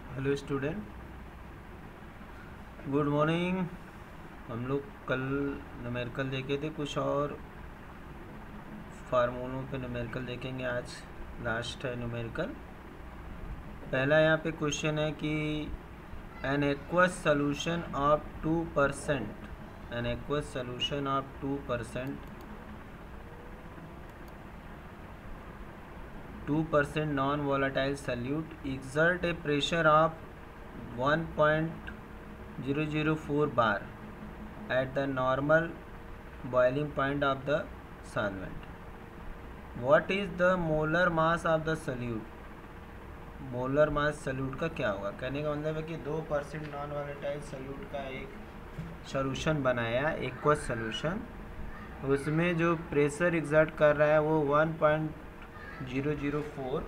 Hello student, good morning. हम लोग कल न्यूमेरिकल देखे थे कुछ और फार्मूलों पे न्यूमेरिकल देखेंगे। आज लास्ट है न्यूमेरिकल। पहला यहाँ पे क्वेश्चन है कि an aqueous solution of 2%, an aqueous solution of 2% non volatile solute exert a pressure of 1.004 bar at the normal boiling point of the solvent. What is the molar mass of the solute? Molar mass solute का क्या होगा? कहने का मतलब है कि 2% non volatile salute का एक सोल्यूशन बनाया, एक्वस सोल्यूशन। उसमें जो प्रेशर एग्जर्ट कर रहा है वो 1.004,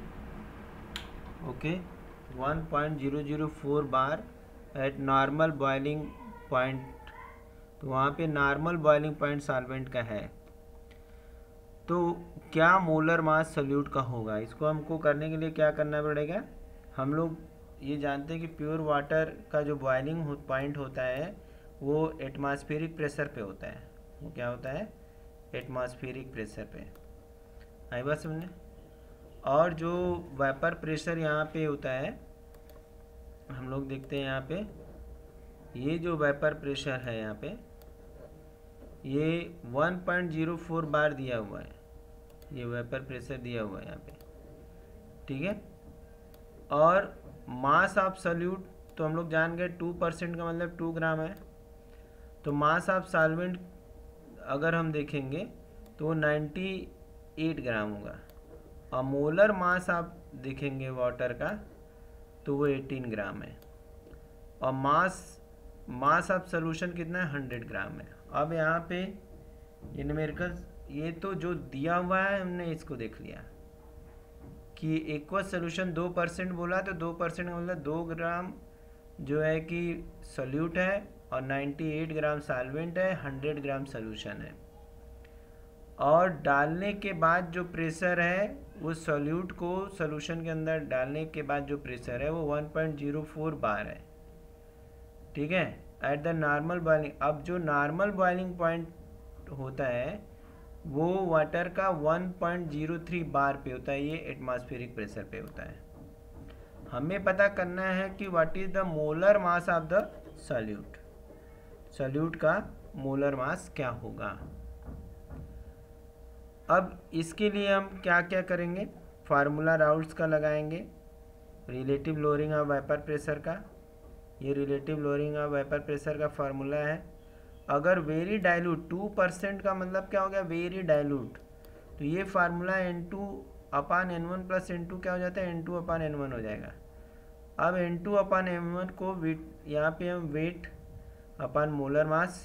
okay, 1.004 bar at normal boiling point. तो वहाँ पे नॉर्मल बॉइलिंग पॉइंट सॉल्वेंट का है। तो क्या मोलर मास सल्यूट का होगा? इसको हमको करने के लिए क्या करना पड़ेगा? हम लोग ये जानते हैं कि प्योर वाटर का जो बॉइलिंग पॉइंट होता है वो एटमॉस्फेरिक प्रेशर पे होता है। वो क्या होता है? एटमॉस्फेरिक प्रेशर पे। आई बात समझने? और जो वेपर प्रेशर यहाँ पे होता है, हम लोग देखते हैं यहाँ पे, ये जो वेपर प्रेशर है यहाँ पे, ये 1.04 बार दिया हुआ है। ये वेपर प्रेशर दिया हुआ है यहाँ पे, ठीक है। और मास ऑफ सॉल्यूट तो हम लोग जान गए, 2% का मतलब 2 ग्राम है। तो मास ऑफ सॉल्वेंट अगर हम देखेंगे तो 98 ग्राम होगा। और मोलर मास आप देखेंगे वाटर का तो वो 18 ग्राम है। और मास ऑफ सोल्यूशन कितना है? 100 ग्राम है। अब यहाँ पे न्यूमेरिकल, ये तो जो दिया हुआ है हमने इसको देख लिया कि एक्वस सोल्यूशन 2% बोला, तो 2% का मतलब 2 ग्राम जो है कि सोल्यूट है और 98 ग्राम सॉल्वेंट है, 100 ग्राम सोल्यूशन है। और डालने के बाद जो प्रेशर है वो सोल्यूट को सोल्यूशन के अंदर डालने के बाद जो प्रेशर है वो 1.04 बार है, ठीक है, एट द नॉर्मल बॉइलिंग। अब जो नॉर्मल बॉइलिंग पॉइंट होता है वो वाटर का 1.03 बार पे होता है, ये एटमॉस्फेरिक प्रेशर पे होता है। हमें पता करना है कि what is the molar mass of the solute. Solute का मोलर मास क्या होगा? अब इसके लिए हम क्या क्या करेंगे? फार्मूला राउल्ट्स का लगाएंगे, relative lowering of vapour pressure का। ये relative lowering of vapour pressure का फार्मूला है। अगर वेरी डाइल्यूट, 2% का मतलब क्या हो गया? Very dilute. तो ये फार्मूला N2/N1 प्लस N2 क्या हो जाता है? N2/N1 हो जाएगा। अब N2/N1 को यहाँ पे हम weight upon molar mass,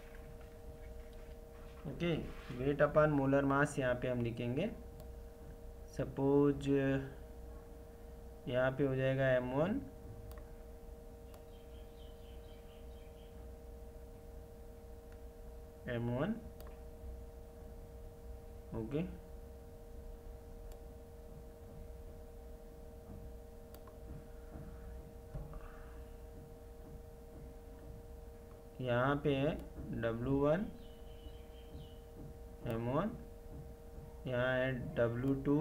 okay, weight upon molar mass यहाँ पे हम लिखेंगे। सपोज यहाँ पे हो जाएगा M1 ओके, यहाँ पे है W1 M1, यहाँ है W2,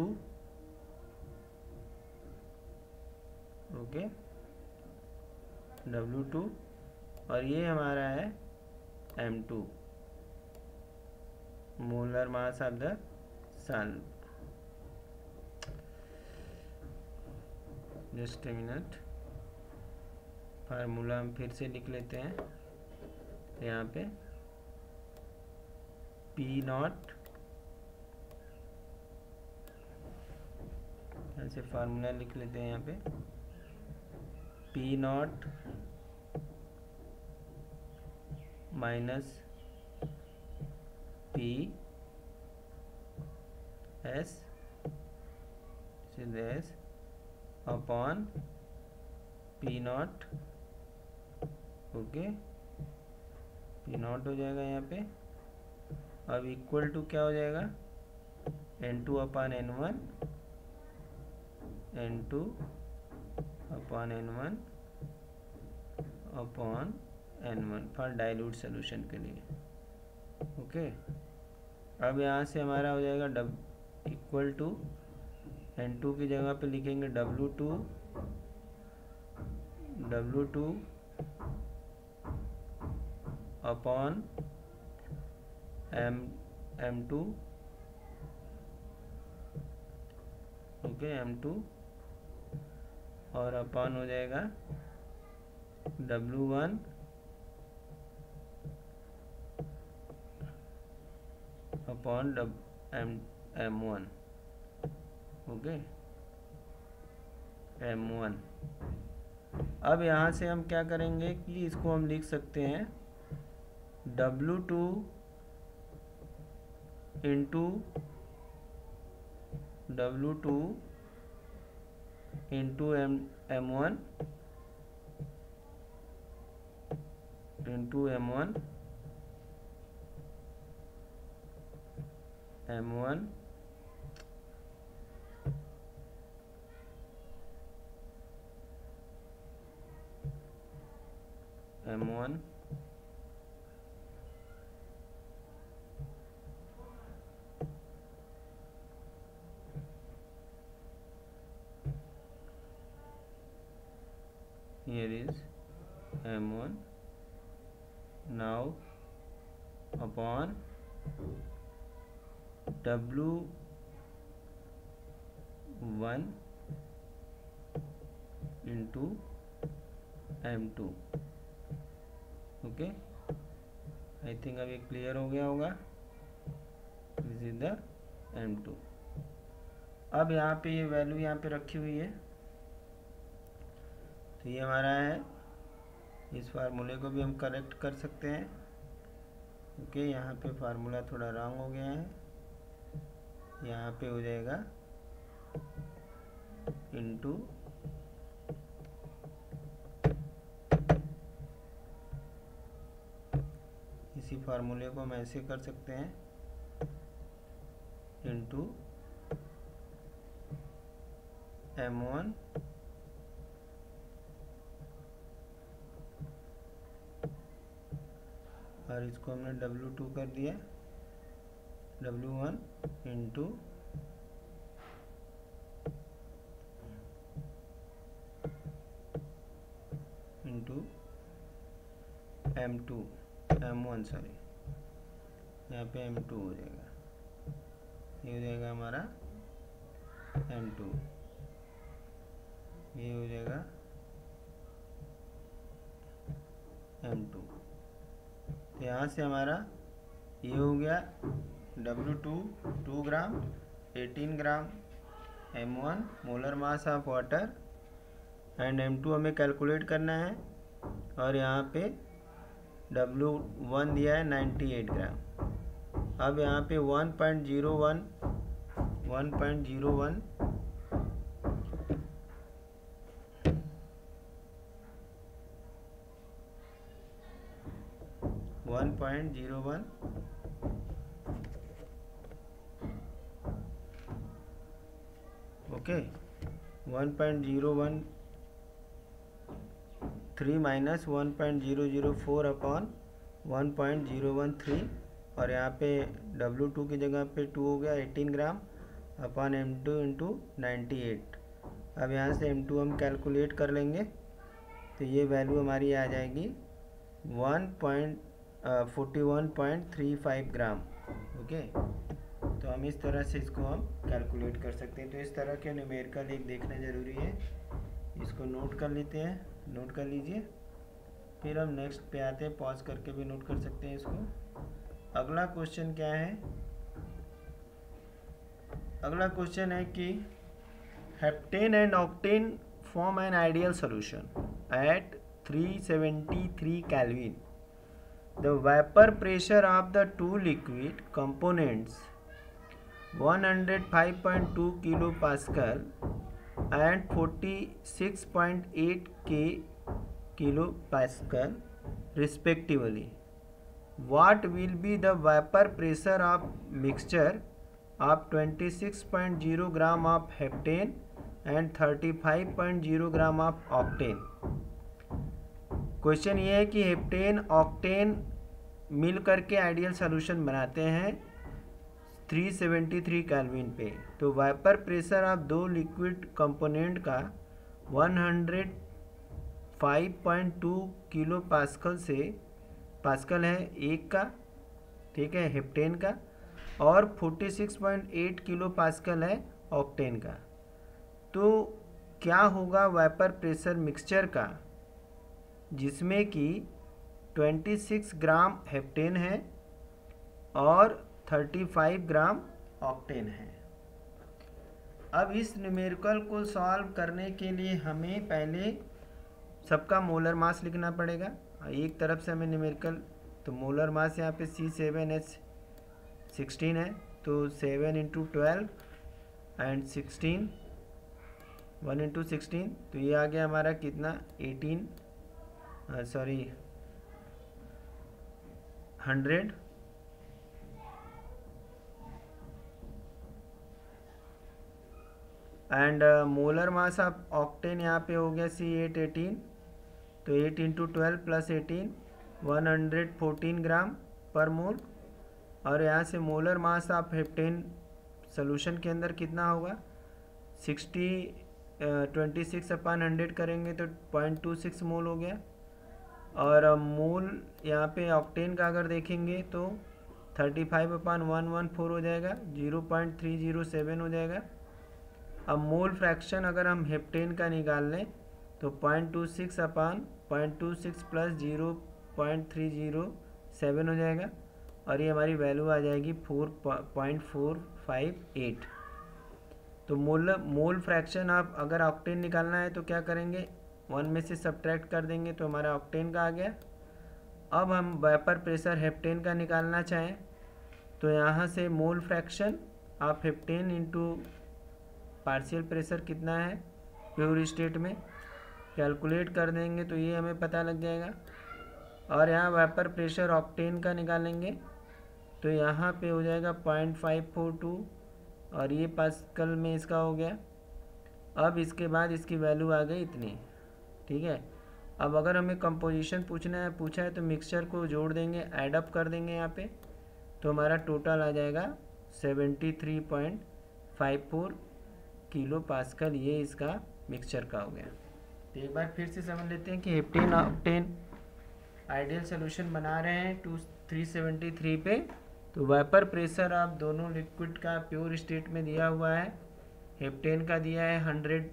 ओके, W2, और ये हमारा है M2, molar mass of the sun. Just a minute, formula हम फिर से लिख लेते हैं। तो यहाँ पे P0, ऐसे फार्मूला लिख लेते हैं यहाँ पे, P0 minus P S upon P0, okay, P0 हो जाएगा यहाँ पे। अब इक्वल टू क्या हो जाएगा? N2/N1, N2 upon N1 upon N1 for dilute solution के लिए। ओके, अब यहाँ से हमारा हो जाएगा इक्वल टू N2 की जगह पे लिखेंगे W2 upon M2, okay, M2 और अपॉन हो जाएगा W1 upon M1, okay, M1। अब यहाँ से हम क्या करेंगे कि इसको हम लिख सकते हैं W2 into M1 into M1 here is M1 now upon W1 into M2, okay. I think अब ये क्लियर हो गया होगा। This is the M2। अब यहाँ पे ये वैल्यू यहाँ पे रखी हुई है, तो ये हमारा है। इस फार्मूले को भी हम करेक्ट कर सकते हैं, ओके। यहाँ पे फार्मूला थोड़ा रॉन्ग हो गया है, यहाँ पे हो जाएगा इंटू इसी फार्मूले को हम ऐसे कर सकते हैं इंटू M1 और इसको हमने W2 कर दिया, W1 इंटू M1 सॉरी, यहाँ पे M2 हो जाएगा, ये हो जाएगा हमारा M2, ये हो जाएगा M2। तो यहाँ से हमारा ये हो गया W2 2 gram, 18 gram, M1 molar mass of water and M2 हमें कैलकुलेट करना है, और यहाँ पे W1 दिया है 98 ग्राम। अब यहाँ पे 1.01 ओके, 1.013 माइनस 1.004 अपॉन 1.013, और यहाँ पे W2 की जगह पे 2 हो गया 18 ग्राम अपॉन M2 इंटू 98। अब यहाँ से M2 हम कैलकुलेट कर लेंगे, तो ये वैल्यू हमारी आ जाएगी 41.35 ग्राम, ओके। तो हम इस तरह से इसको हम कैलकुलेट कर सकते हैं। तो इस तरह के न्यूमेरिकल एक देखना ज़रूरी है, इसको नोट कर लेते हैं, नोट कर लीजिए, फिर हम नेक्स्ट पे आते हैं, पॉज करके भी नोट कर सकते हैं इसको। अगला क्वेश्चन क्या है? अगला क्वेश्चन है कि heptane and octane form an ideal solution at 373 Kelvin. The vapor pressure of the two liquid components 105.2 kilopascal and 46.8 kilopascal respectively. What will be the vapor pressure of mixture of 26.0 gram of heptane and 35.0 gram of octane. Question ये है कि heptane octane मिल करके ideal solution बनाते हैं 373 Kelvin पे। तो vapour pressure of दो liquid component का 105.2 किलो पास्कल से पास्कल है एक का, ठीक है, हेप्टेन का, और 46.8 किलो पास्कल है ऑक्टेन का। तो क्या होगा वाइपर प्रेशर मिक्सचर का जिसमें कि 26 ग्राम हेप्टेन है और 35 ग्राम ऑक्टेन है। अब इस न्यूमेरिकल को सॉल्व करने के लिए हमें पहले सबका मोलर मास लिखना पड़ेगा। एक तरफ से हमें न्यूमेरिकल, तो मोलर मास यहाँ पे C7H16 है, तो 7 × 12 एंड 16, 1 × 16, तो ये आ गया हमारा कितना 100 and molar mass of octane यहाँ पे हो गया C818, तो 8 × 12 + 18 114 ग्राम पर मोल। और यहाँ से molar mass of heptane solution के अंदर कितना होगा 26/100 करेंगे तो 0.26 मोल हो गया। और मोल यहाँ पे ऑक्टेन का अगर देखेंगे तो 35/114 हो जाएगा, 0.307 हो जाएगा। अब मोल फ्रैक्शन अगर हम हेप्टेन का निकाल लें तो 0.26/0.26 + 0.307 हो जाएगा, और ये हमारी वैल्यू आ जाएगी 4.458। तो मोल फ्रैक्शन आप अगर ऑक्टेन निकालना है तो क्या करेंगे, 1 में से सब्ट्रैक्ट कर देंगे तो हमारा ऑक्टेन का आ गया। अब हम वेपर प्रेशर हेप्टेन का निकालना चाहें तो यहाँ से mole fraction of heptane into partial pressure कितना है प्योर स्टेट में कैलकुलेट कर देंगे तो ये हमें पता लग जाएगा। और यहाँ वेपर प्रेशर ऑक्टेन का निकालेंगे तो यहाँ पे हो जाएगा 0.542, और ये पास्कल में इसका हो गया। अब इसके बाद इसकी वैल्यू आ गई इतनी, ठीक है। अब अगर हमें कंपोजिशन पूछा है तो मिक्सचर को जोड़ देंगे, ऐड अप कर देंगे यहाँ पे, तो हमारा टोटल आ जाएगा 73.54 किलो पास्कल। ये इसका मिक्सचर का हो गया। तो एक बार फिर से समझ लेते हैं कि हेप्टेन ऑक्टेन आइडियल सोल्यूशन बना रहे हैं 373 पे। तो वेपर प्रेशर आप दोनों लिक्विड का प्योर स्टेट में दिया हुआ है। हेप्टेन का दिया है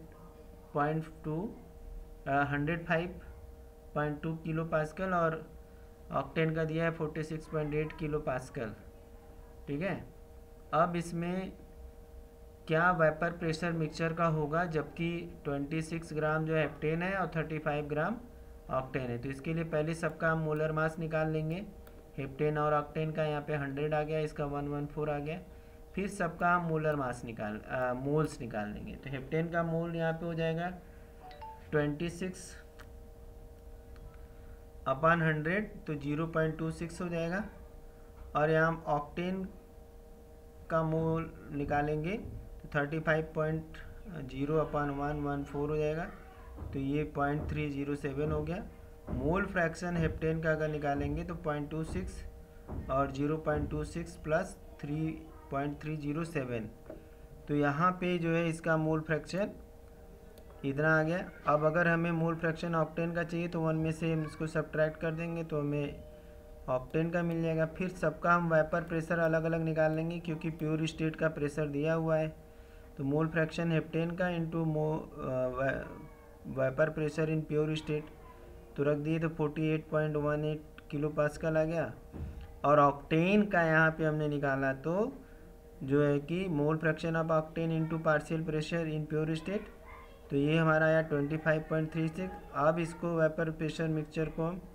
105.2 किलो पास्कल और ऑक्टेन का दिया है 46.8 किलो पास्कल, ठीक है। अब इसमें क्या वेपर प्रेशर मिक्सचर का होगा जबकि 26 ग्राम जो हेप्टेन है और 35 ग्राम ऑक्टेन है। तो इसके लिए पहले सबका हम मोलर मास निकाल लेंगे। हेप्टेन और ऑक्टेन का यहाँ पे 100 आ गया, इसका 114 आ गया। फिर सबका हम मोलर मास मोल्स निकाल लेंगे। तो हेप्टेन का मोल यहाँ पे हो जाएगा 26/100, तो 0.26 हो जाएगा। और यहाँ हम ऑक्टेन का मोल निकालेंगे तो 35.0/114 हो जाएगा, तो ये 0.307 हो गया। मोल फ्रैक्शन हेप्टेन का अगर निकालेंगे तो 0.26 और 0.26 + 3.307, तो यहाँ पे जो है इसका मोल फ्रैक्शन इतना आ गया। अब अगर हमें मोल फ्रैक्शन ऑक्टेन का चाहिए तो 1 में से हम इसको सब्ट्रैक्ट कर देंगे तो हमें ऑक्टेन का मिल जाएगा। फिर सबका हम वेपर प्रेशर अलग अलग निकाल लेंगे क्योंकि प्योर स्टेट का प्रेशर दिया हुआ है। तो मोल फ्रैक्शन हेप्टेन का into vapour pressure in pure state तो रख दिए तो 48.18 किलो पास्कल आ गया। और ऑक्टेन का यहाँ पे हमने निकाला तो जो है कि mole fraction of octane into partial pressure in pure state, तो ये हमारा आया 25.36। अब इसको वेपर प्रेशर मिक्सचर को हम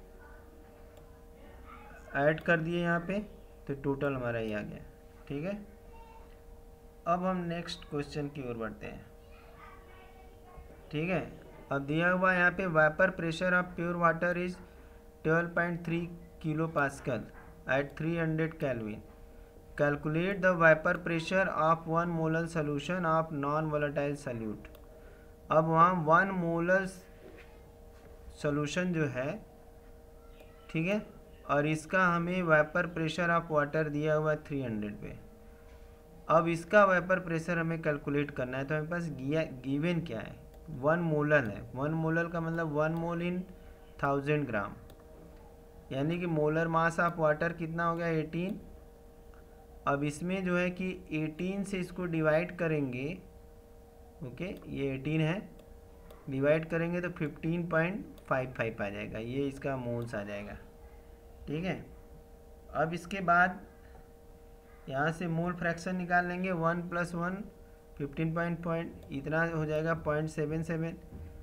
ऐड कर दिए यहाँ पे, तो टोटल हमारा ये आ गया, ठीक है। अब हम नेक्स्ट क्वेश्चन की ओर बढ़ते हैं, ठीक है। अब दिया हुआ यहाँ पे vapour pressure of pure water is 12.3 kilo pascal at 300 Kelvin. Calculate the vapour pressure of 1 molar solution of non volatile solute. अब वहाँ 1 मोलर सॉल्यूशन जो है, ठीक है, और इसका हमें वेपर प्रेशर ऑफ वाटर दिया हुआ 300 पे। अब इसका वेपर प्रेशर हमें कैलकुलेट करना है, तो हमारे पास गिवन क्या है, 1 मोलर है। 1 मोलर का मतलब 1 मोल इन 1000 ग्राम, यानी कि मोलर मास ऑफ वाटर कितना हो गया 18। अब इसमें जो है कि 18 से इसको डिवाइड करेंगे, ओके, ये 18 है, डिवाइड करेंगे तो 15.55 आ जाएगा, ये इसका मोल्स आ जाएगा, ठीक है। अब इसके बाद यहाँ से मोल फ्रैक्शन निकाल लेंगे, 1 + 1 15 इतना हो जाएगा 0.77,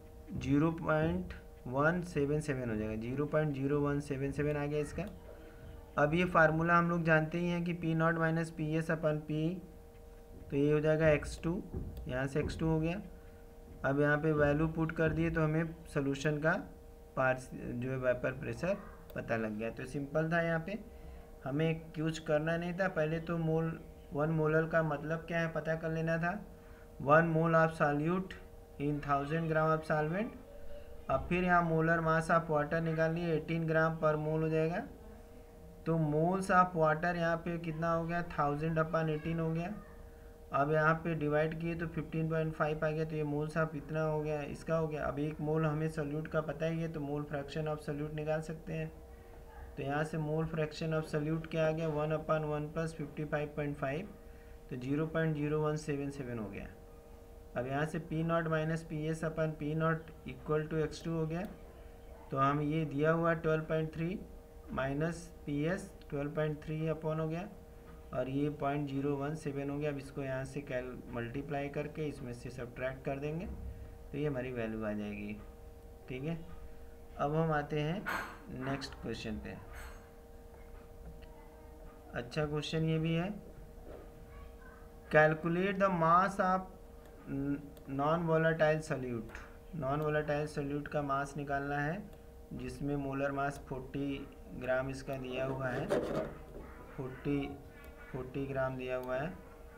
0.177 हो जाएगा, 0.0177 आ गया इसका। अब ये फार्मूला हम लोग जानते ही हैं कि P0 - PS/P, तो ये हो जाएगा x2, यहाँ से x2 हो गया। अब यहाँ पे वैल्यू पुट कर दिए तो हमें सोल्यूशन का पार्स जो है वेपर प्रेशर पता लग गया। तो सिंपल था, यहाँ पे हमें कुछ करना नहीं था, पहले तो 1 मोलर का मतलब क्या है पता कर लेना था। 1 mole of solute in 1000 gram of solvent. अब फिर यहाँ मोलर मास ऑफ वाटर निकाल लिए, 18 ग्राम पर मोल हो जाएगा। तो मोल्स ऑफ वाटर यहाँ पे कितना हो गया, 1000/18 हो गया। अब यहाँ पे डिवाइड किए तो 15.5 आ गया, तो ये मोल्स ऑफ इतना हो गया, इसका हो गया। अब 1 मोल हमें सॉल्यूट का पता ही है, तो मोल फ्रैक्शन ऑफ सॉल्यूट निकाल सकते हैं। तो यहाँ से मोल फ्रैक्शन ऑफ सॉल्यूट क्या आ गया, 1/1 + 55.5, तो 0.0177 हो गया। अब यहाँ से P0 - PS/P0 = x2 हो गया। तो हम ये दिया हुआ 12.3 - PS 12.3 हो गया, और ये 0.017 हो गया। अब इसको यहाँ से मल्टीप्लाई करके इसमें से सब्ट्रैक्ट कर देंगे, तो ये हमारी वैल्यू आ जाएगी, ठीक है। अब हम आते हैं नेक्स्ट क्वेश्चन पे। अच्छा क्वेश्चन ये भी है, calculate the mass of non volatile solute. Non volatile solute का मास निकालना है, जिसमें मोलर मास 40 ग्राम इसका दिया हुआ है, 40 ग्राम दिया हुआ है।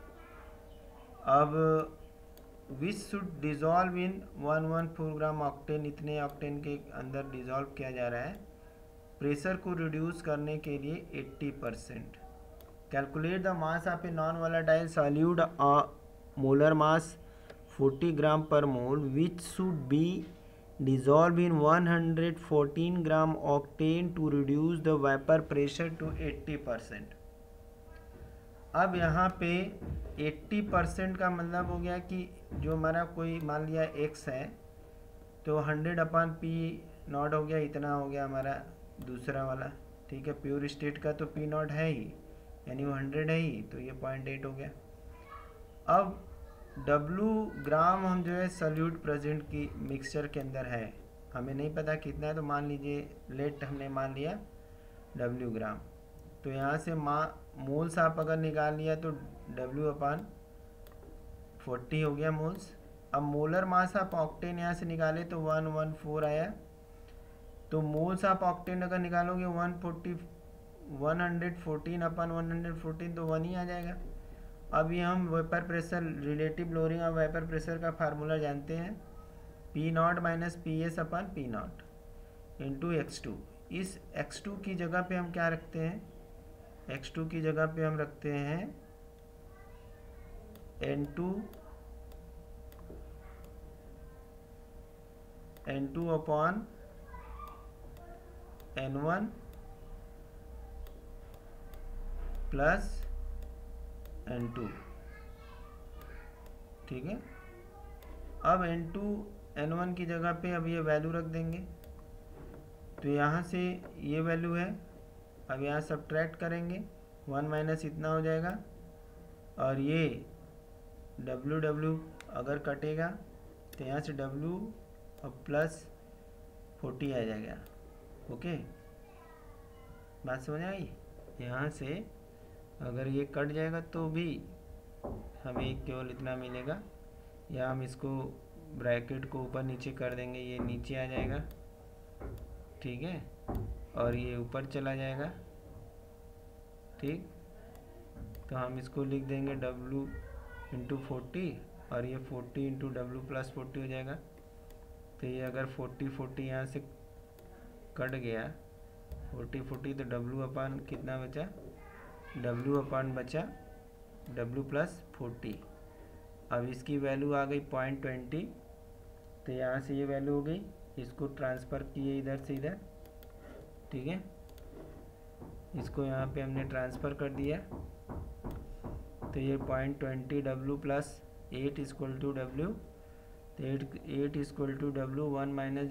अब which should dissolve in 114 gram octane, इतने ऑक्टेन के अंदर डिज़ोल्व किया जा रहा है। प्रेशर को रिड्यूस करने के लिए 80%। Calculate the mass of a non volatile solute, molar mass 40 gram per mole, which should be dissolve in 114 gram octane to reduce the vapour pressure to 80%। अब यहाँ पे 80% का मतलब हो गया कि जो हमारा कोई मान लिया x है, तो 100/P0 हो गया, इतना हो गया हमारा दूसरा वाला, ठीक है। प्योर स्टेट का तो P0 है ही, यानी वो 100 है ही, तो ये 0.8 हो गया। अब W ग्राम हम जो है सॉल्यूट प्रेजेंट की मिक्सचर के अंदर है, हमें नहीं पता कितना है, तो मान लीजिए लेट हमने मान लिया W ग्राम। तो यहाँ से मोल्स आप अगर निकाल लिया तो W/40 हो गया मोल्स। अब मोलर मास आप ऑक्टेन यहाँ से निकाले तो 114 आया। तो मोल्स आप ऑक्टेन अगर निकालोगे 114/114 तो 1 ही आ जाएगा। अब ये हम vapour pressure, relative lowering of vapour pressure का फार्मूला जानते हैं, P0 - PS/P0 × x2। इस x2 की जगह पे हम क्या रखते हैं, x2 की जगह पे हम रखते हैं N2 /N1 + N2, ठीक है। अब N2 N1 की जगह पे अब ये वैल्यू रख देंगे, तो यहाँ से ये वैल्यू है। अब यहाँ सब्ट्रैक्ट करेंगे, 1 - इतना हो जाएगा, और ये W अगर कटेगा तो यहाँ से W और +40 आ जाएगा, ओके। बात समझ आई। यहाँ से अगर ये कट जाएगा तो भी हमें केवल इतना मिलेगा, या हम इसको ब्रैकेट को ऊपर नीचे कर देंगे, ये नीचे आ जाएगा, ठीक है, और ये ऊपर चला जाएगा, ठीक। तो हम इसको लिख देंगे W × 40, और ये 40 इंटू डब्ल्यू प्लस 40 हो जाएगा। तो ये अगर 40 यहाँ से कट गया 40 तो डब्ल्यू अपान कितना बचा, डब्ल्यू अपान बचा डब्ल्यू प्लस 40। अब इसकी वैल्यू आ गई 0.20, तो यहाँ से ये वैल्यू हो गई, इसको ट्रांसफ़र किए इधर से इधर, ठीक है। इसको यहाँ पे हमने ट्रांसफ़र कर दिया, तो ये 0.20 W plus 8 equal to W, तो 8 इक्वल टू डब्ल्यू 1 माइनस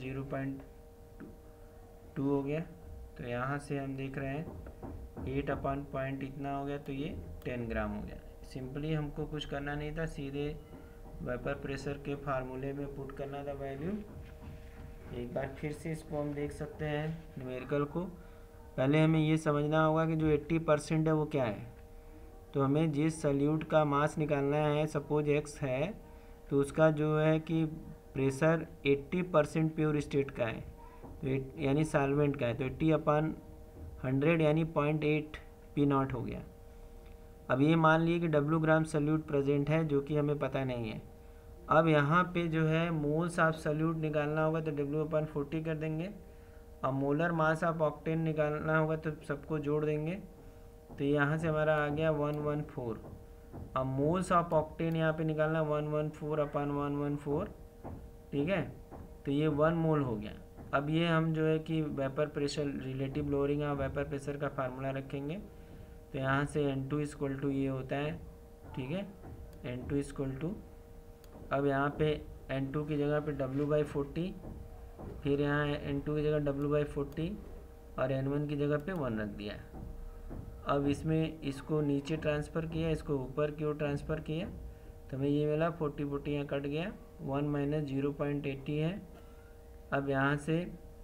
0.2 हो गया। तो यहाँ से हम देख रहे हैं 8 अपान पॉइंट इतना हो गया, तो ये 10 ग्राम हो गया। सिंपली हमको कुछ करना नहीं था, सीधे वेपर प्रेशर के फार्मूले में पुट करना था वैल्यू। एक बार फिर से इसको हम देख सकते हैं न्यूमेरिकल को। पहले हमें ये समझना होगा कि जो 80% है वो क्या है। तो हमें जिस सल्यूट का मास निकालना है, सपोज x है, तो उसका जो है कि प्रेशर 80% प्योर स्टेट का है, तो यानी सॉल्वेंट का है, तो 80/100 यानी 0.8 P0 हो गया। अब ये मान लिए कि W ग्राम सल्यूट प्रेजेंट है, जो कि हमें पता नहीं है। अब यहाँ पे जो है मोल्स ऑफ सल्यूट निकालना होगा, तो W/40 कर देंगे। अब मोलर मास ऑफ ऑक्टेन निकालना होगा, तो सबको जोड़ देंगे, तो यहाँ से हमारा आ गया 114। अब मोल्स ऑफ ऑक्टेन यहाँ पे निकालना 114/114, ठीक है, तो ये 1 मोल हो गया। अब ये हम जो है कि vapour pressure relative lowering of vapour pressure का फार्मूला रखेंगे, तो यहाँ से N2 इक्वल टू ये होता है, ठीक है, N2 इक्वल टू, अब यहाँ पे N2 की जगह पे W/40, फिर यहाँ N2 की जगह W/40 और N1 की जगह पे 1 रख दिया। अब इसमें इसको नीचे ट्रांसफ़र किया, इसको ऊपर की ओर ट्रांसफ़र किया, तो हमें ये मिला 40 यहाँ कट गया, 1 माइनस 0.80 है। अब यहाँ से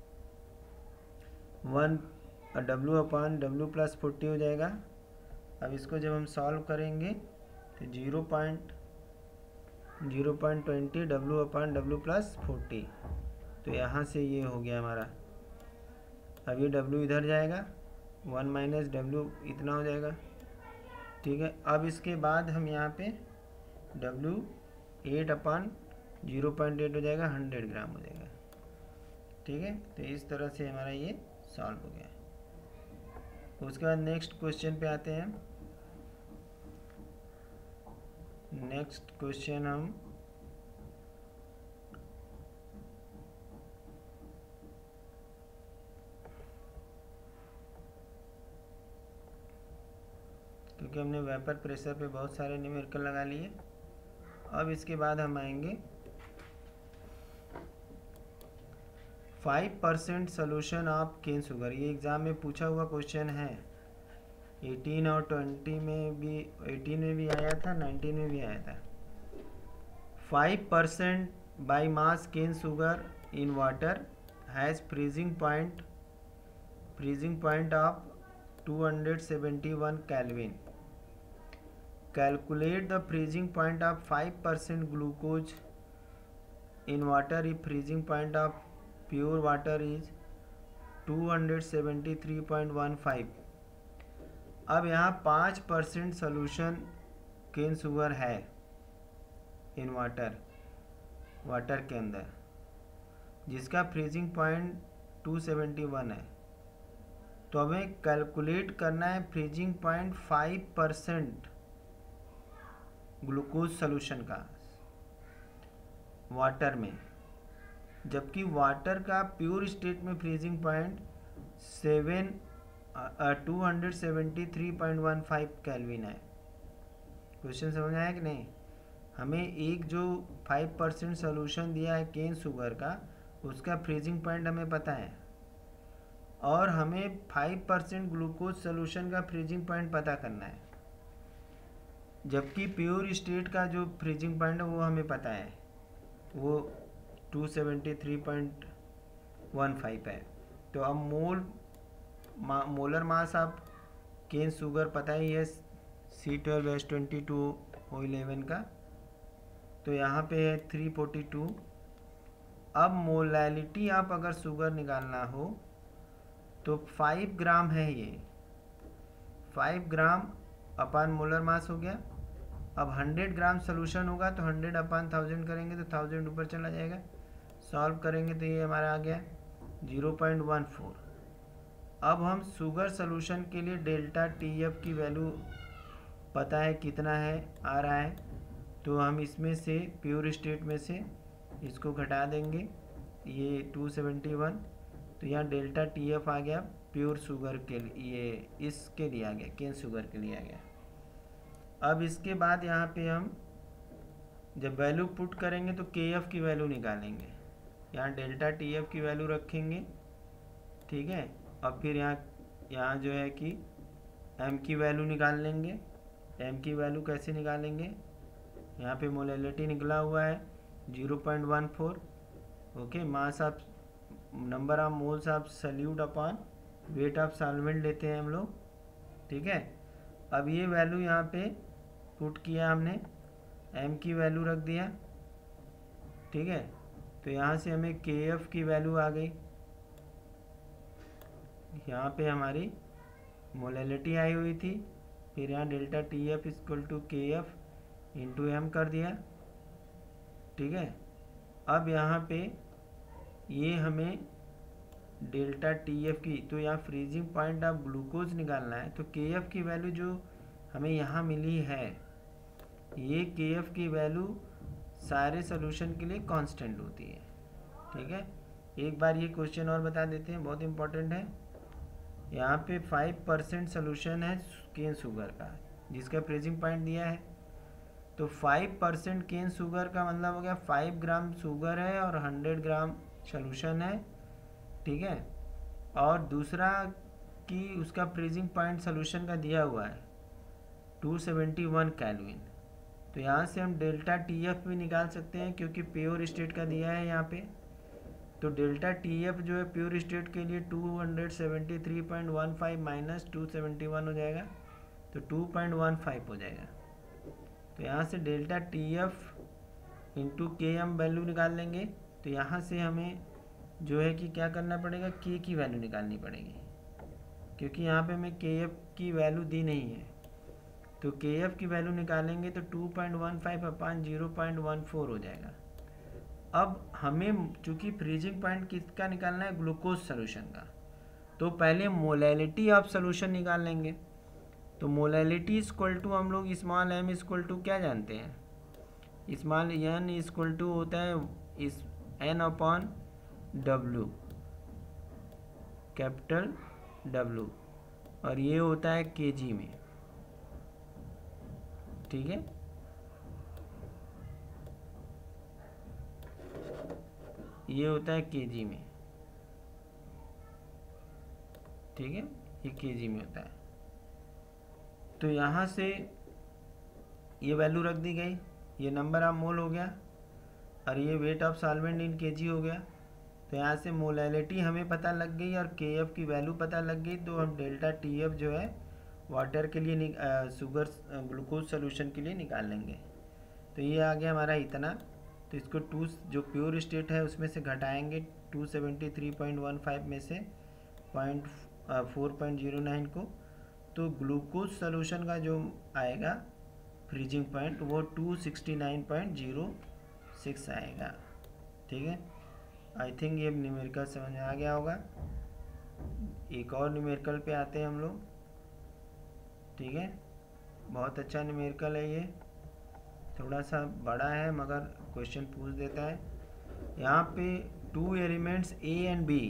1 W/W प्लस 40 हो जाएगा। अब इसको जब हम सॉल्व करेंगे तो 0.20 W/W प्लस 40, तो यहाँ से ये हो गया हमारा। अब ये W इधर जाएगा, 1 माइनस W इतना हो जाएगा, ठीक है। अब इसके बाद हम यहाँ पे W 8/0.8 हो जाएगा, 100 ग्राम हो जाएगा, ठीक है। तो इस तरह से हमारा ये सॉल्व हो गया। उसके बाद नेक्स्ट क्वेश्चन पे आते हैं। नेक्स्ट क्वेश्चन हम क्योंकि हमने वेपर प्रेशर पे बहुत सारे न्यूमेरिकल लगा लिए, अब इसके बाद हम आएंगे 5% सोल्यूशन ऑफ केन शुगर। ये एग्ज़ाम में पूछा हुआ क्वेश्चन है, 18 और 20 में भी, 18 में भी आया था, 19 में भी आया था। 5% by mass cane sugar in water has freezing point of 271 Kelvin. Calculate the freezing point of 5% glucose in water if freezing point of pure water is 273.15। अब यहाँ 5% सोल्यूशन केन शुगर है इन वाटर के अंदर, जिसका freezing point 271 है। तो हमें calculate करना है फ्रीजिंग पॉइंट 5% ग्लूकोज सोल्यूशन का वाटर में, जबकि वाटर का प्योर स्टेट में फ्रीजिंग पॉइंट 273.15 केल्विन है। क्वेश्चन समझ आया कि नहीं? हमें एक जो 5% सोल्यूशन दिया है केन शुगर का, उसका फ्रीजिंग पॉइंट हमें पता है, और हमें 5% ग्लूकोज सोल्यूशन का फ्रीजिंग पॉइंट पता करना है, जबकि प्योर स्टेट का जो फ्रीजिंग पॉइंट है वो हमें पता है, वो 273.15 है। तो अब molar mass of cane sugar पता ही है, C12H22O11 का, तो यहाँ पे है 342। अब मोलैलिटी आप अगर शुगर निकालना हो तो 5 ग्राम है, ये 5 ग्राम अपान मोलर मास हो गया। अब 100 ग्राम सोल्यूशन होगा तो 100/1000 करेंगे तो 1000 ऊपर चला जाएगा। सॉल्व करेंगे तो ये हमारा आ गया 0.14। अब हम शुगर सोल्यूशन के लिए डेल्टा TF की वैल्यू पता है कितना है आ रहा है, तो हम इसमें से प्योर स्टेट में से इसको घटा देंगे, ये 271, तो यहाँ डेल्टा TF आ गया प्योर शुगर के लिए, ये इसके लिए आ गया, केन शुगर के लिए आ गया। अब इसके बाद यहाँ पे हम जब वैल्यू पुट करेंगे तो KF की वैल्यू निकालेंगे, यहाँ डेल्टा TF की वैल्यू रखेंगे, ठीक है। अब फिर यहाँ जो है कि M की वैल्यू निकाल लेंगे। M की वैल्यू कैसे निकालेंगे, यहाँ पे मोलैलिटी निकला हुआ है 0.14, okay. Mass of number of moles of solute upon weight of solvent लेते हैं हम लोग, ठीक है। अब ये वैल्यू यहाँ पे पुट किया हमने, M की वैल्यू रख दिया, ठीक है। तो यहाँ से हमें KF की वैल्यू आ गई, यहाँ पे हमारी मोलैलिटी आई हुई थी, फिर यहाँ डेल्टा TF = KF × M कर दिया, ठीक है। अब यहाँ पे ये हमें डेल्टा TF की, तो यहाँ फ्रीजिंग पॉइंट ऑफ ग्लूकोज निकालना है, तो KF की वैल्यू जो हमें यहाँ मिली है, ये KF की वैल्यू सारे सोल्यूशन के लिए कांस्टेंट होती है, ठीक है। एक बार ये क्वेश्चन और बता देते हैं, बहुत इंपॉर्टेंट है। यहाँ पे 5% सोल्यूशन है केन शुगर का, जिसका फ्रीजिंग पॉइंट दिया है, तो 5% केन शुगर का मतलब हो गया 5 ग्राम शुगर है और 100 ग्राम सोल्यूशन है, ठीक है। और दूसरा कि उसका फ्रीजिंग पॉइंट सोल्यूशन का दिया हुआ है 271 केल्विन, तो यहाँ से हम डेल्टा TF भी निकाल सकते हैं क्योंकि प्योर स्टेट का दिया है यहाँ पे। तो डेल्टा TF जो है प्योर स्टेट के लिए 273.15 माइनस 271 हो जाएगा, तो 2.15 हो जाएगा। तो यहाँ से डेल्टा TF × KM वैल्यू निकाल लेंगे, तो यहाँ से हमें जो है कि क्या करना पड़ेगा, K की वैल्यू निकालनी पड़ेगी, क्योंकि यहाँ पे हमें KF की वैल्यू दी नहीं है। तो KF की वैल्यू निकालेंगे तो 2.15/0.14 हो जाएगा। अब हमें चूँकि फ्रीजिंग पॉइंट किसका निकालना है, ग्लूकोज सोल्यूशन का, तो पहले मोलैलिटी ऑफ सोल्यूशन निकाल लेंगे। तो मोलैलिटी = हम लोग स्मॉल m = क्या जानते हैं, स्मॉल n = होता है इस N/W, कैपिटल W, और ये होता है kg में, ठीक है। ये होता है kg में, ठीक है, ये kg में होता है। तो यहाँ से ये वैल्यू रख दी गई, ये नंबर ऑफ मोल हो गया और ये weight of solvent in kg हो गया। तो यहाँ से मोलैलिटी हमें पता लग गई और KF की वैल्यू पता लग गई, तो हम डेल्टा TF जो है वाटर के लिए शुगर ग्लूकोज सोल्यूशन के लिए निकाल लेंगे। तो ये आ गया हमारा इतना, तो इसको 2 जो प्योर स्टेट है उसमें से घटाएंगे 273.15 में से 4.09 को, तो ग्लूकोज सोल्यूशन का जो आएगा फ्रीजिंग पॉइंट वो 269.06 आएगा, ठीक है। आई थिंक ये न्यूमेरिकल समझ में आ गया होगा। एक और न्यूमेरिकल पे आते हैं हम लोग, ठीक है। बहुत अच्छा न्यूमेरिकल है ये, थोड़ा सा बड़ा है मगर क्वेश्चन पूछ देता है। यहाँ पे 2 elements A and B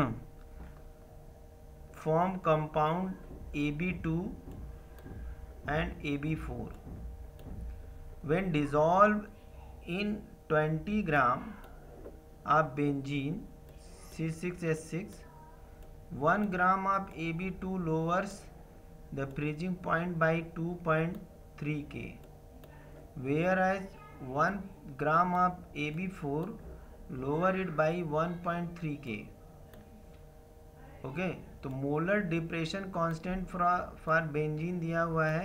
form compound AB2 and AB4 when dissolved in 20 gram of benzene C6H6, 1 gram of AB2 lowers the freezing point by 2.3 K, whereas 1 gram of AB4 lower it by 1.3 K, okay. तो molar depression constant for benzene दिया हुआ है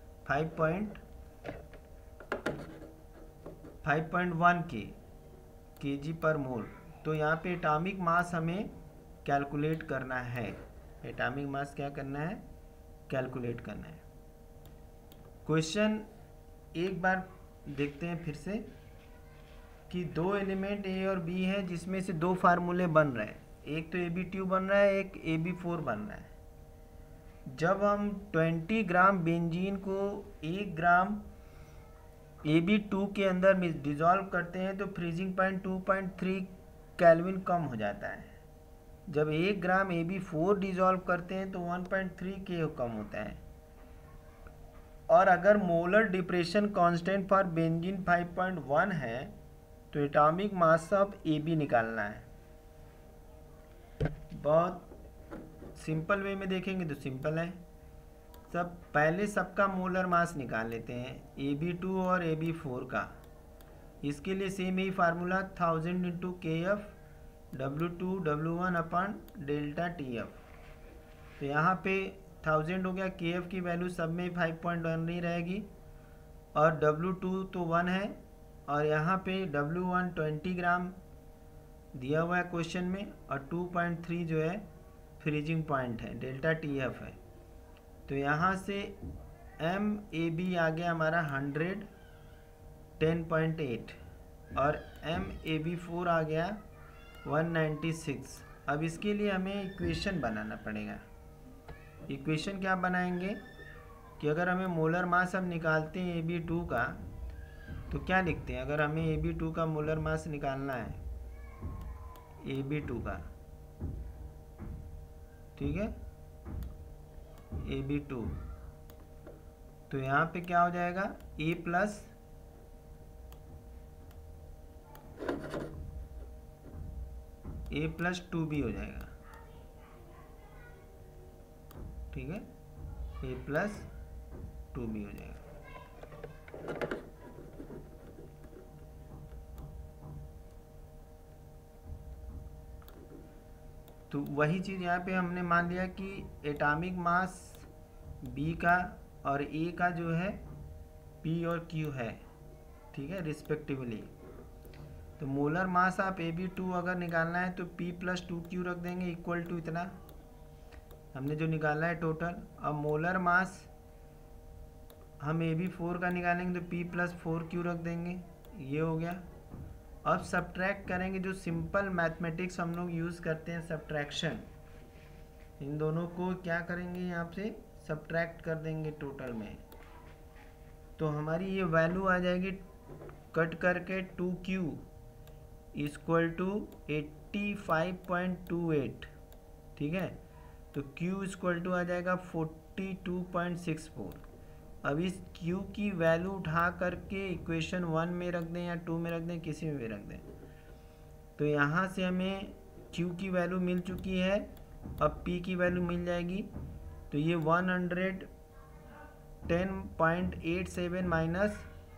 5.1 kg पर मोल। तो यहाँ पे atomic mass हमें calculate करना है, एटॉमिक मास क्या करना है, कैलकुलेट करना है। क्वेश्चन एक बार देखते हैं फिर से कि दो एलिमेंट ए और बी है जिसमें से दो फार्मूले बन रहे हैं, एक तो AB2 बन रहा है, एक AB4 बन रहा है। जब हम 20 ग्राम बेंजीन को 1 ग्राम AB2 के अंदर डिज़ोल्व करते हैं तो फ्रीजिंग पॉइंट 2.3 केल्विन कम हो जाता है। जब 1 ग्राम AB4 डिज़ोल्व करते हैं तो 1.3 K कम होता है। और अगर molar depression constant for benzene 5.1 है तो एटॉमिक मास ऑफ AB निकालना है। बहुत सिंपल वे में देखेंगे तो सिंपल है। पहले सबका मोलर मास निकाल लेते हैं, AB2 और AB4 का। इसके लिए सेम ही formula 1000 into KF W2 W1 upon delta TF। तो यहाँ पे 1000 हो गया, KF की वैल्यू सब में 5.1 नहीं रहेगी और W2 तो 1 है और यहाँ पे W1 20 ग्राम दिया हुआ है क्वेश्चन में और 2.3 जो है फ्रीजिंग पॉइंट है, डेल्टा TF है। तो यहाँ से MAB आ गया हमारा 100 10.8 और MAB4 आ गया 196। अब इसके लिए हमें इक्वेशन बनाना पड़ेगा। इक्वेशन क्या बनाएंगे कि अगर हमें मोलर मास हम निकालते हैं AB2 का तो क्या लिखते हैं। अगर हमें AB2 का मोलर मास निकालना है, AB2 का, ठीक है, AB2, तो यहाँ पे क्या हो जाएगा A प्लस A+2B हो जाएगा, ठीक है, A+2B हो जाएगा। तो वही चीज़ यहाँ पे हमने मान लिया कि एटॉमिक मास B का और A का जो है P और Q है, ठीक है, रिस्पेक्टिवली। तो मोलर मास आप AB2 अगर निकालना है तो P+2Q रख देंगे इक्वल टू इतना हमने जो निकाला है टोटल। अब मोलर मास हम AB4 का निकालेंगे तो P+4Q रख देंगे, ये हो गया। अब सब्ट्रैक्ट करेंगे, जो सिंपल मैथमेटिक्स हम लोग यूज़ करते हैं, सब्ट्रैक्शन, इन दोनों को क्या करेंगे यहाँ से सब्ट्रैक्ट कर देंगे टोटल में। तो हमारी ये वैल्यू आ जाएगी कट करके 2Q इक्वल टू 85.28, ठीक है। तो Q इक्वल टू आ जाएगा 42.64। अब इस Q की वैल्यू उठा करके इक्वेशन 1 में रख दें या 2 में रख दें, किसी में भी रख दें। तो यहाँ से हमें Q की वैल्यू मिल चुकी है, अब P की वैल्यू मिल जाएगी। तो ये 110.87 माइनस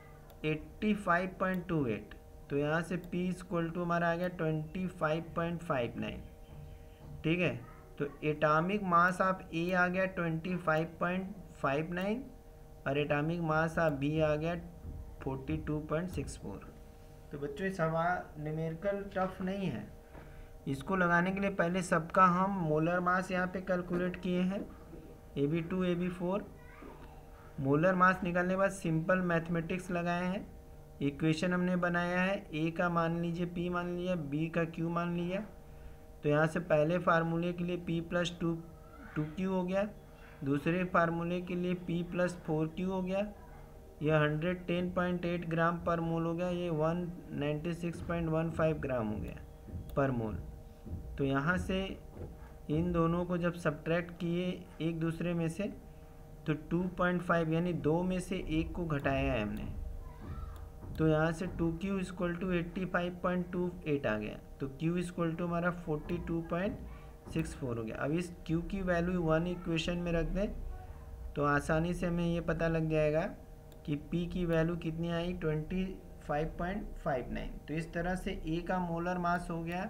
85.28, तो यहाँ से P इक्वल टू हमारा आ गया 25.59, ठीक है। तो एटॉमिक मास ऑफ A आ गया 25.59 और एटॉमिक मास ऑफ B आ गया 42.64। तो बच्चों ये सवाल न्यूमेरिकल टफ नहीं है। इसको लगाने के लिए पहले सबका हम मोलर मास यहाँ पे कैलकुलेट किए हैं, AB2 AB4। मोलर मास निकालने के बाद सिंपल मैथमेटिक्स लगाए हैं, इक्वेशन हमने बनाया है। A का मान लीजिए P मान लिया, B का Q मान लिया। तो यहाँ से पहले फार्मूले के लिए P+2Q हो गया, दूसरे फार्मूले के लिए P+4Q हो गया, यह 110.8 ग्राम पर मोल हो गया, ये 196.15 ग्राम हो गया पर मोल। तो यहाँ से इन दोनों को जब सब्ट्रैक्ट किए एक दूसरे में से तो 2.5 यानी 2 में से 1 को घटाया है हमने, तो यहाँ से 2Q इक्वल टू 85.28 आ गया। तो Q इक्वल टू हमारा 42.64 हो गया। अब इस Q की वैल्यू 1 इक्वेशन में रख दें तो आसानी से हमें ये पता लग जाएगा कि P की वैल्यू कितनी आई, 25.59। तो इस तरह से A का मोलर मास हो गया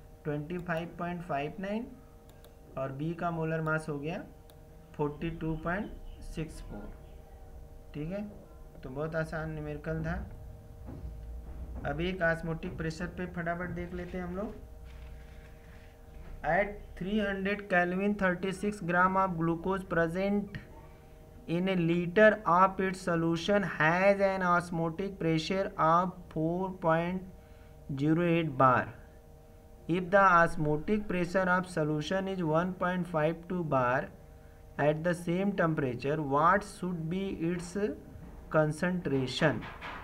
25.59 और B का मोलर मास हो गया 42.64, ठीक है। तो बहुत आसान न्यूमेरिकल था। अब एक ऑस्मोटिक प्रेशर पे फटाफट देख लेते हैं हम लोग। At 300 Kelvin 36 gram of glucose present in a liter of its solution has an osmotic pressure of 4.08 bar. If the osmotic pressure of solution is 1.52 bar at the same temperature, what should be its concentration?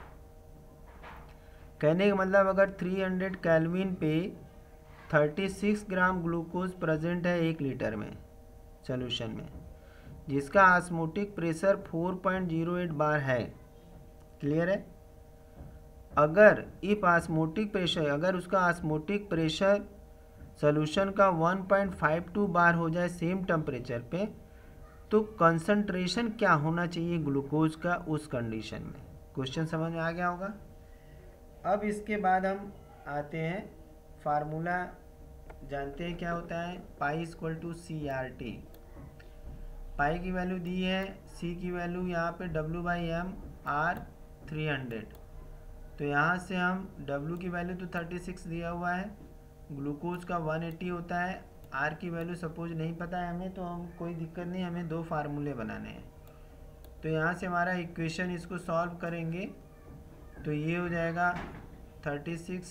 कहने का मतलब अगर 300 kelvin पे 36 gram glucose present है 1 litre में solution में, जिसका osmotic pressure 4.08 बार है। क्लियर है? अगर इफ ऑस्मोटिक प्रेशर, अगर उसका ऑस्मोटिक प्रेशर सॉल्यूशन का 1.52 बार हो जाए सेम टेम्परेचर पे, तो कंसंट्रेशन क्या होना चाहिए ग्लूकोज का उस कंडीशन में। क्वेश्चन समझ में आ गया होगा। अब इसके बाद हम आते हैं फार्मूला, जानते हैं क्या होता है। Pi equal to CRT। Pi की वैल्यू दी है, सी की वैल्यू यहाँ पे W/m R 300। तो यहाँ से हम W की वैल्यू तो 36 दिया हुआ है, ग्लूकोज का 180 होता है, R की वैल्यू सपोज नहीं पता है हमें, तो हम कोई दिक्कत नहीं, हमें 2 फार्मूले बनाने हैं। तो यहाँ से हमारा इक्वेशन, इसको सॉल्व करेंगे तो ये हो जाएगा 36,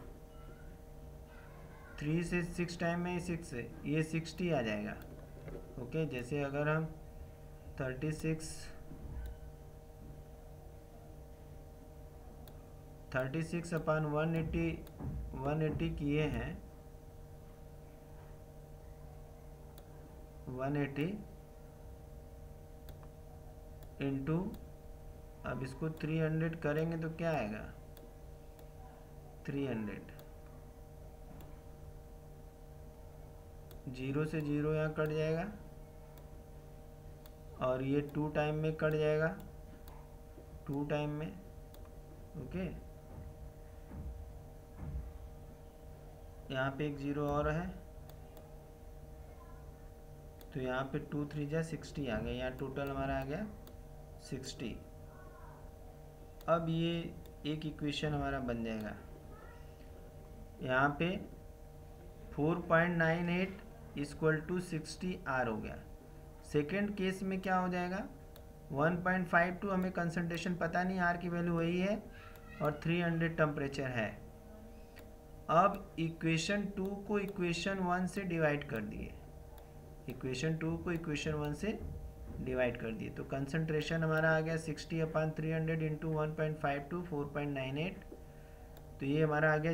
3 से 6 टाइम में 6 ये 60 आ जाएगा। ओके, जैसे अगर हम 36 अपन 180 किए हैं, 180 इंटू, अब इसको 300 करेंगे तो क्या आएगा 300, 0 से 0 यहाँ कट जाएगा और ये 2 टाइम में कट जाएगा, 2 टाइम में। ओके, यहाँ पे एक 0 और है, तो यहाँ पे 2 3 जा 60 आ गया, यहाँ टोटल हमारा आ गया 60। अब ये एक इक्वेशन हमारा बन जाएगा, यहाँ पे 4.98 इक्वल टू 60 R हो गया। सेकेंड केस में क्या हो जाएगा 1.52, हमें कंसंट्रेशन पता नहीं, R की वैल्यू वही है और 300 टेम्परेचर है। अब इक्वेशन 2 को इक्वेशन 1 से डिवाइड कर दिए, इक्वेशन 2 को इक्वेशन 1 से डिवाइड कर दिए, तो कंसंट्रेशन हमारा आ गया 60/300 इंटू 1.52 4.98, तो ये हमारा आ गया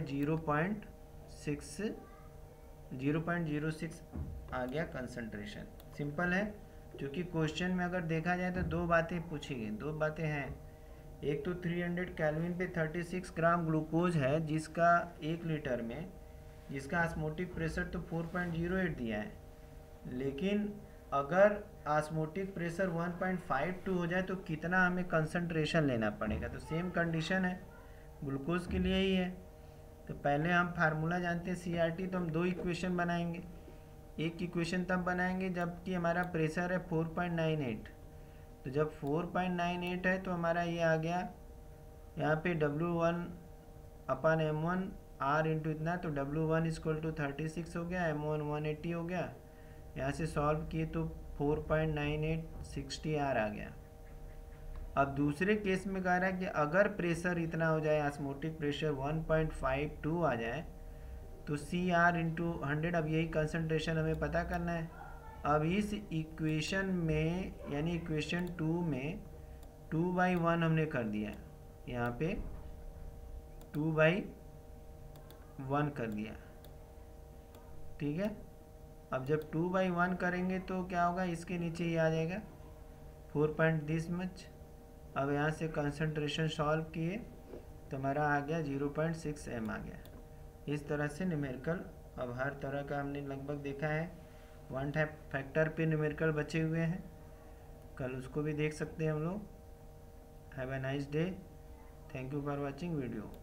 0.06 आ गया कंसंट्रेशन। सिंपल है, क्योंकि क्वेश्चन में अगर देखा जाए तो 2 बातें पूछी गई, 2 बातें हैं। एक तो 300 केल्विन पे 36 ग्राम ग्लूकोज है, जिसका 1 लीटर में, जिसका ऑस्मोटिक प्रेशर तो 4.08 दिया है, लेकिन अगर ऑस्मोटिक प्रेशर 1.52 हो जाए तो कितना हमें कंसंट्रेशन लेना पड़ेगा। तो सेम कंडीशन है ग्लूकोज के लिए ही है। तो पहले हम फार्मूला जानते हैं CRT, तो हम 2 इक्वेशन बनाएंगे। एक इक्वेशन तब बनाएंगे जबकि हमारा प्रेशर है 4.98, तो जब 4.98 है तो हमारा ये आ गया यहाँ पे W1/m1 R इंटू इतना, तो W1 इक्वल टू 36 हो गया, M1 180 हो गया। यहाँ से सॉल्व किए तो 4.98 60 R आ गया। अब दूसरे केस में कह रहा है कि अगर प्रेशर इतना हो जाए, ऑस्मोटिक प्रेशर 1.52 आ जाए, तो CR इंटू 100, अब यही कंसंट्रेशन हमें पता करना है। अब इस इक्वेशन में, यानी इक्वेशन 2 में 2/1 हमने कर दिया, यहाँ पे 2/1 कर दिया, ठीक है। अब जब 2/1 करेंगे तो क्या होगा, इसके नीचे ये आ जाएगा 4. मच। अब यहाँ से कंसंट्रेशन सॉल्व किए तो हमारा आ गया 0.6 m आ गया। इस तरह से न्यूमेरिकल, अब हर तरह का हमने लगभग देखा है। 1 टाइप फैक्टर पे न्यूमेरिकल बचे हुए हैं, कल उसको भी देख सकते हैं हम लोग। Have a nice day, thank you for watching video.